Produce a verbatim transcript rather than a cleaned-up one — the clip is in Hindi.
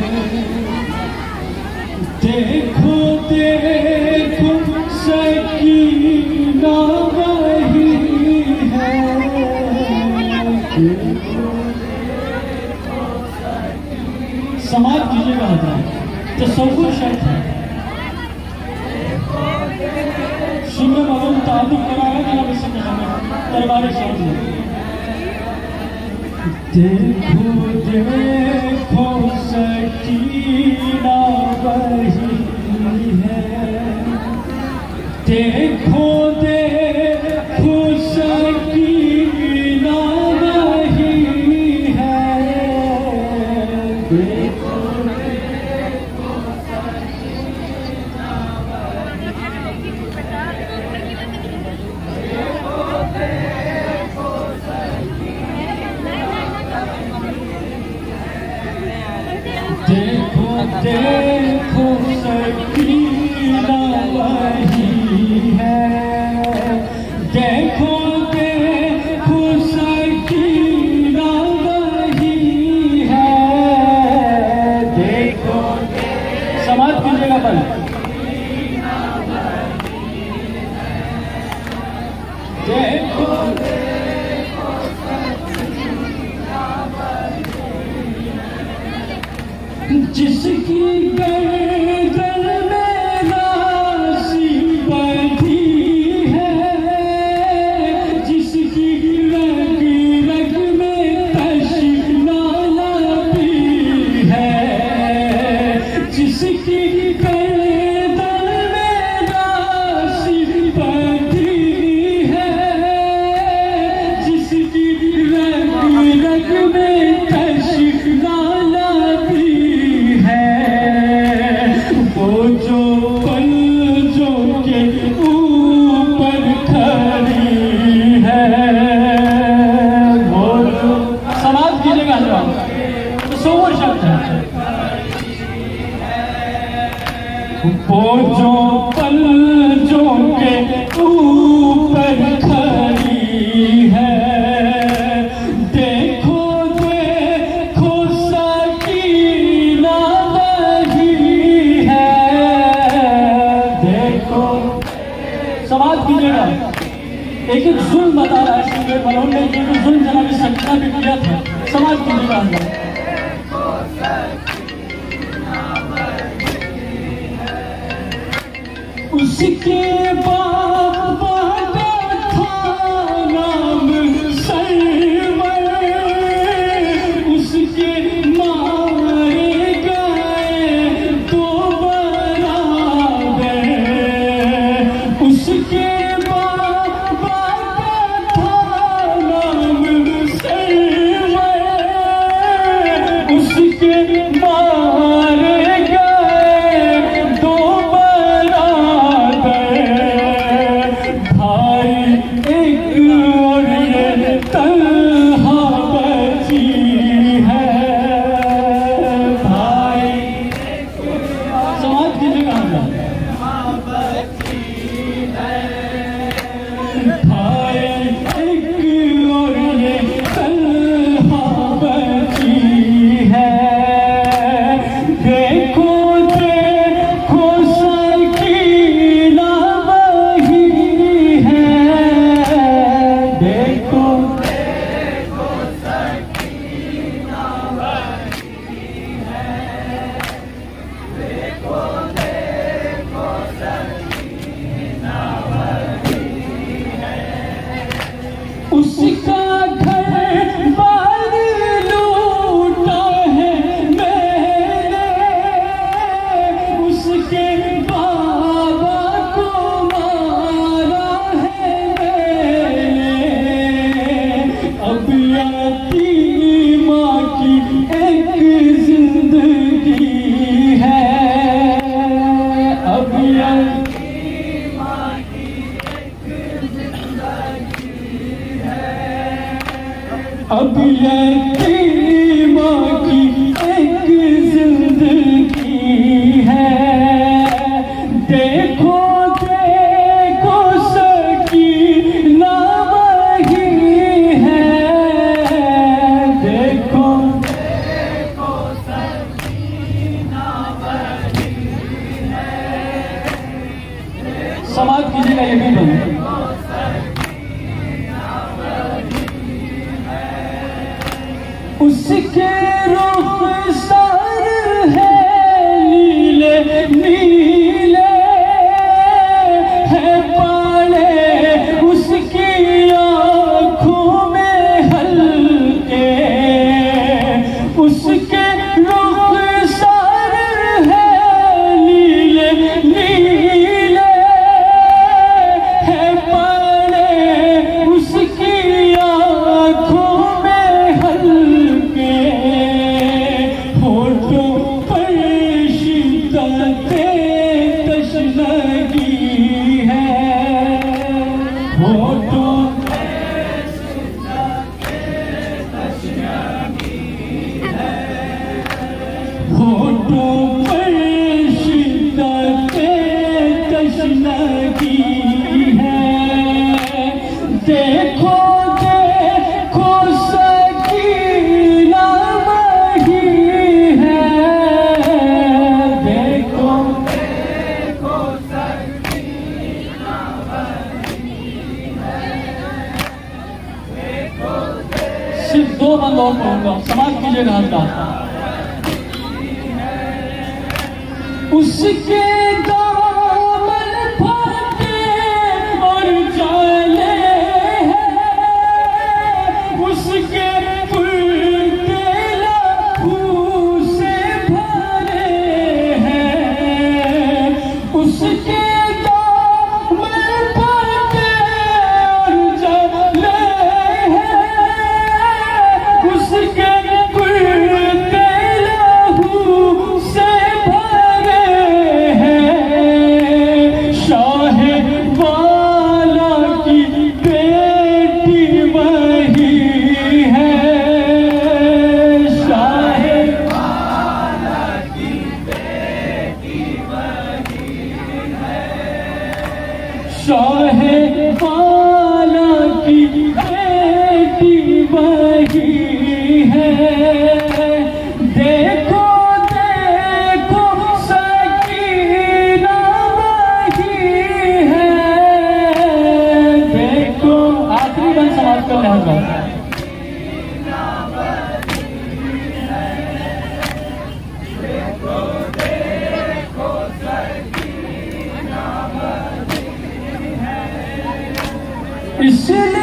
देखो देखो सकीना वही है, समाज कीजिएगा होता है तो सबको शर्त है। सुनने वालों ताल्लुक कराया कि हम इससे दरबार शब्द देखो देखो सकीना वही है, देखो देखो सकीना वही है, देखो देखो सकीना वही देखो देखो सकीना वही है, देखो देखो सकीना वही है, देखो समाज की जगह पर देखो जिसकी गर्दन में राशि बंधी है, जिसकी रग रग में तशनाला भी है, जिसकी गर्दन में राशि बंधी है, जिसकी रग रग में तशनाला भी वो जो पंजों के ऊपर खड़ी है, वो जो समाज की जगह तो सो वो शब्द है, वो जो पंजों के ऊपर खड़ी है, देखो देखो सकीना समाज कीजिएगा। एक एक जुल्म बता रहा है सिंगर मनोहर ने, जो जुल्म जनाब सकीना भी किया था, समाज कीजिएगा अंदर उसके बाबा का था नाम सरवर, उसके मारे गए तो बराबर, उसके बाबा का था नाम सरवर, उसके मारे गए दो बराबर, भाई एक और ये तन्हा बची है, भाई समाज की जगह भाई एक और ये तन्हा बची है, जी का ये भी बन उसके रुख सर है नीले नीले है पाले उसकी आँखों में हल्के उसके रुख सर है नीले नीले है पाले उसकी आँखों में हल्के होठों पर शिद्दते तशनगी है होठों पर शिद्दते तशनगी है होठों पर शिद्दते तशनगी है देखो देखो सकीना वही है देखो देखो सकीना वही है देखो सिर्फ दो बंद और कहूंगा समाज कीजिएगा हाथ उसके दामन फटे और जाले उसके कुर्ते लहू से भरे हैं उसके दामन फटे और जले हैं उसके कुर्ते लहू से भरे हैं शाह वाला की बेटी वही शाहे वाला की बेटी वही है देखो देखो सकीना वही है देखो आखिरी बंद समाप्त कर रहा इसलिए